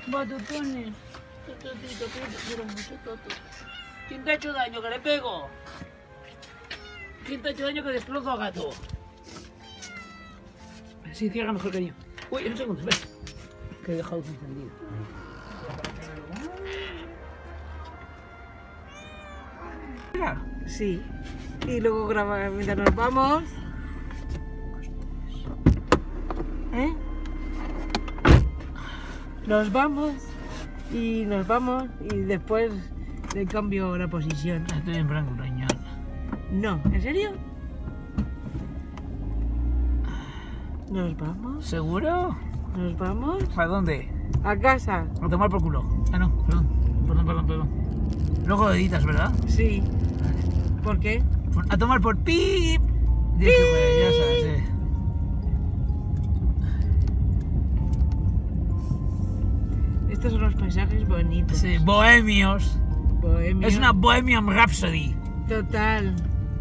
Batutones. Tototito, que te quiero mucho, Toto. ¿Quién te ha hecho daño, que le pego? ¿Quién te ha hecho daño, que destrozo a gato? Sí, cierra mejor, cariño. Uy, un segundo, ven. Que he dejado encendido. Sí. Y luego graba mientras nos vamos. ¿Eh? Nos vamos y después le cambio la posición. Estoy en plan reñón. No, ¿en serio? ¿Nos vamos? ¿Seguro? ¿Nos vamos? ¿Para dónde? A casa. A tomar por culo. Ah, no, perdón. Luego editas, ¿verdad? Sí. ¿Por qué? A tomar por pip. Ya sabes, Estos son los paisajes bonitos. Sí, bohemios. Bohemio. Es una Bohemian Rhapsody. Total.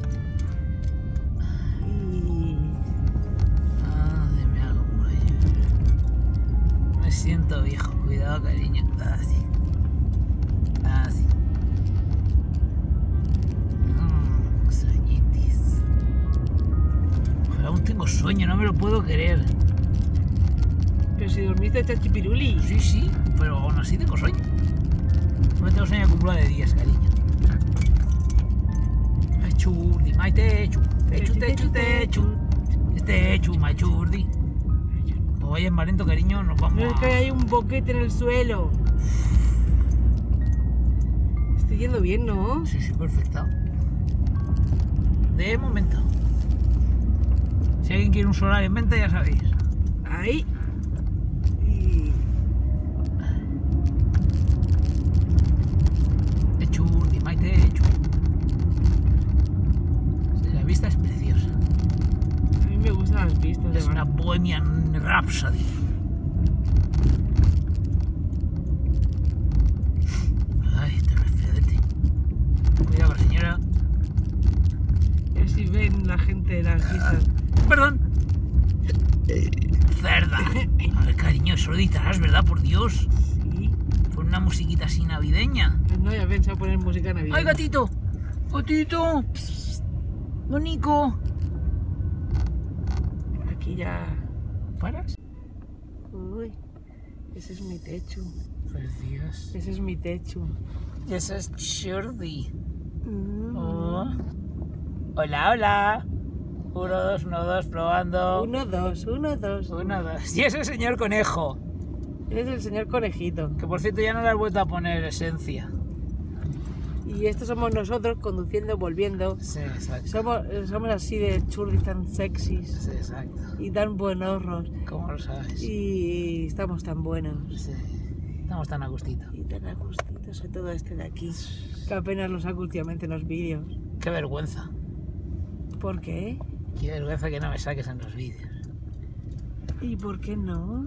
Y... Ay, me hago muelle. Me siento viejo. Cuidado, cariño. Así. Sueñitis. Pero aún tengo sueño, no me lo puedo querer. Pero si dormiste chachipiruli. Sí, pero aún así tengo sueño. No tengo sueño acumulado de días, cariño. Churdi, mai techu, techu, mai churdi. Pues vaya en Valento, cariño, nos vamos No es que hay un boquete en el suelo. Estoy yendo bien, ¿no? Sí, perfecto. De momento. Si alguien quiere un solar en venta, ya sabéis. Ahí. Y... Churdi, mai techu. La vista es preciosa. A mí me gustan las vistas. Es una Bohemian Rhapsody. Ay, este resfriadete. Cuidado, señora. Y así ven la gente las vistas. Perdón. Cerda. A ver, cariño, eso lo editarás, ¿verdad? Por Dios. Sí. Con una musiquita así navideña. Pues no había pensado poner música navideña. ¡Ay, gatito! ¡Gatito! ¡Bonico! Aquí ya... ¿Paras? Uy, ese es mi techo. Precioso. Ese es mi techo. Y ese es Shirley. Mm. Oh. Hola. 1, 2, 1, 2, probando. 1, 2, 1, 2. 1, 2. Y ese es el señor conejo. Es el señor conejito. Que por cierto ya no le has vuelto a poner esencia. Y estos somos nosotros conduciendo, volviendo. Sí, exacto. Somos así de churris tan sexys Sí, exacto. y tan buenos. ¿Cómo lo sabes? Y estamos tan buenos. Sí. Estamos tan a gustito. Y tan a gustitos de todo este de aquí. Que apenas lo saco últimamente en los vídeos. Qué vergüenza. ¿Por qué? Qué vergüenza que no me saques en los vídeos. ¿Y por qué no?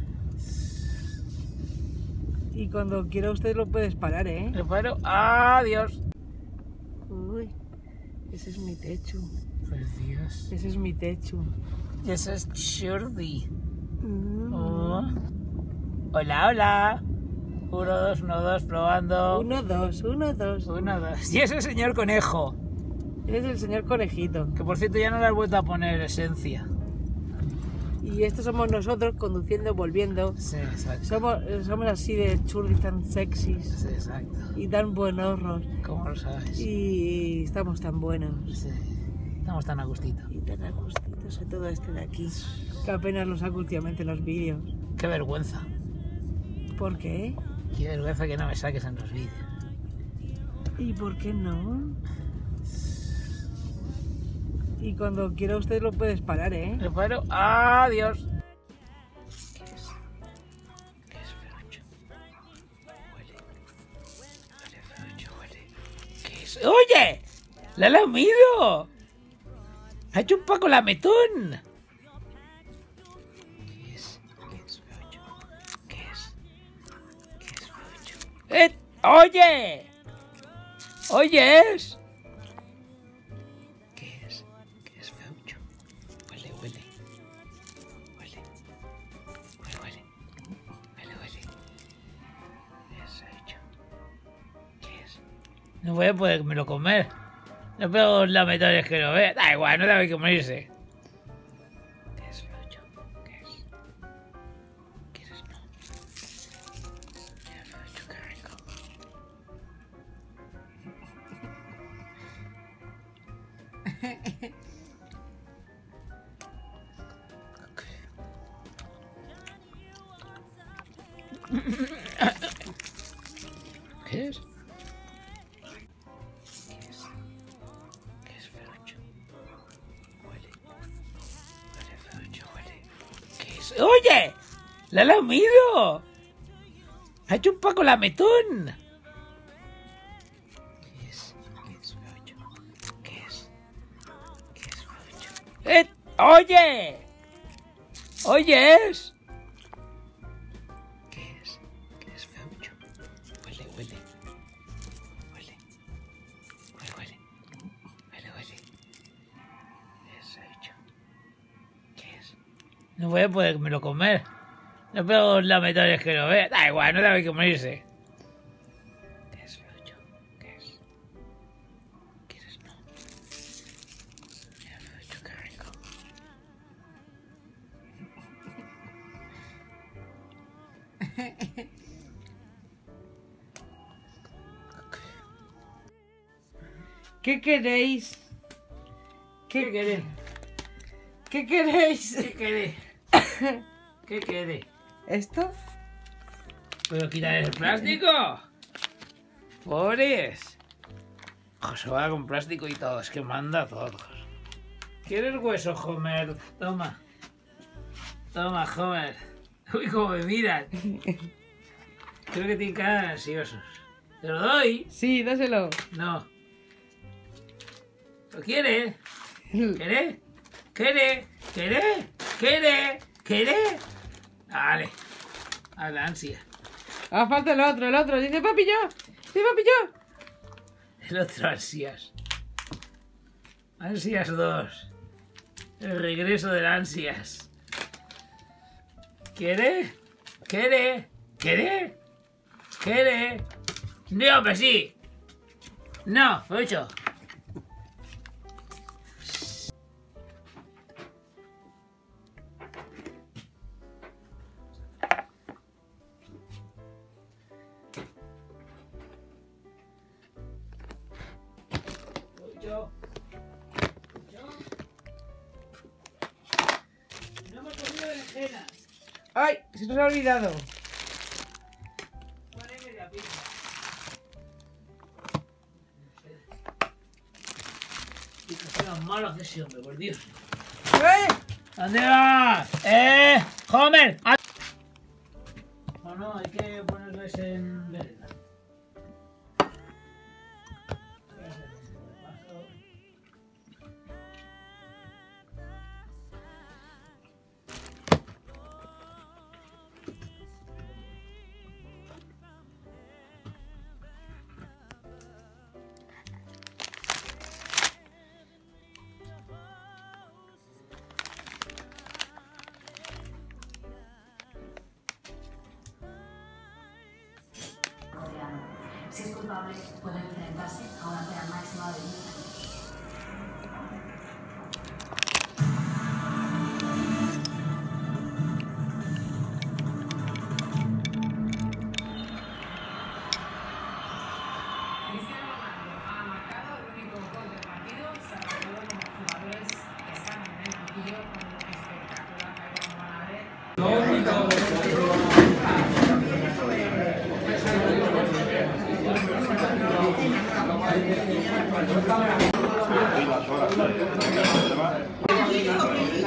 Y cuando quiera usted lo puedes parar, ¿eh? Le paro. ¡Adiós! Uy, ese es mi techo. Precioso. Ese es mi techo. Y ese es Shirley. Mm. Oh. Hola. 1, 2, 1, 2, probando. 1, 2, 1, 2. 1, 2. Y ese es el señor conejo. Es el señor conejito. Que por cierto ya no le has vuelto a poner esencia. Y estos somos nosotros conduciendo, volviendo. Sí, exacto. Somos así de churris tan sexys Sí, exacto. y tan buenos. ¿Cómo lo sabes? Y estamos tan buenos. Sí. Estamos tan a gustito. Y tan a gustitos de todo este de aquí. Que apenas lo saco últimamente en los vídeos. Qué vergüenza. ¿Por qué? Qué vergüenza que no me saques en los vídeos. ¿Y por qué no? Y cuando quiera usted lo puedes parar, ¿eh? Le paro. ¡Adiós! ¿Qué es feucho? Huele feucho, huele. ¿Qué es? ¡Oye! ¡La ha lamido! ¡Ha hecho un Paco Lametón! ¿Qué es feucho? ¿Qué es feucho? ¡Oye! ¿Oyes? ¿Qué es feucho? Huele. No voy a podérmelo comer. No pego lametones que lo ve. Da igual, no debe que morirse. ¿Qué es, Feucho? ¿Qué es? ¿Quieres no? Mira, Feucho, qué rico. ¿Qué es? ¿Qué es Feucho? Huele. Huele, Feucho, huele. ¿Qué es? ¡Oye! ¡La ha lamido! ¡Ha hecho un Paco lametón! ¿Qué es? ¿Qué es Feucho? ¿Qué es? ¿Qué es Feucho? ¡Oye! ¿Oyes? ¿Qué es? ¿Qué es Feucho? Huele, huele. Huele. Huele, huele. Huele, huele. ¿Qué es Feucho? ¿Qué es? No voy a podérmelo comer. No pego lametones que lo ve. Da igual, no debe que morirse. ¿Qué es Feucho? ¿Qué es? ¿Quieres no? Mira, Feucho, qué rico. ¿Qué queréis? ¿Qué querés? ¿Qué queréis? ¿Qué querés? ¿Qué querés? ¿Esto? ¿Puedo quitar el plástico? Pobres. Se va con plástico y todo, es que manda a todos. ¿Quieres hueso, Homer? Toma. Toma, Homer. Uy, cómo me miran. Creo que tienen cara de ansiosos. ¿Te lo doy? Sí, dáselo. No. ¿Lo quieres? ¿Querés? ¿Querés? ¿Querés? ¿Querés? ¿Querés? Dale. A la ansia. Ah, falta el otro, el otro. Dice papi yo. Dice papi yo. El otro ansias. Ansias 2. El regreso del ansias. ¿Quiere? ¿Quiere? ¿Quiere? ¿Quiere? No, hombre, sí. No, Feucho. Feucho. No hemos comido berenjena. ¡Ay! Se nos ha olvidado. Ponle media pizza. Y que sean malos de ese hombre, por Dios. ¿Dónde vas? ¡Homer! No, no, hay que ponerles en vereda. Si es culpable, puede enfrentarse a una pena máxima de 10 años. Cristiano Ronaldo ha marcado el único gol del partido, se ha revelado como jugadores que están en el banquillo con un espectacular caída, como van a ver. Las horas.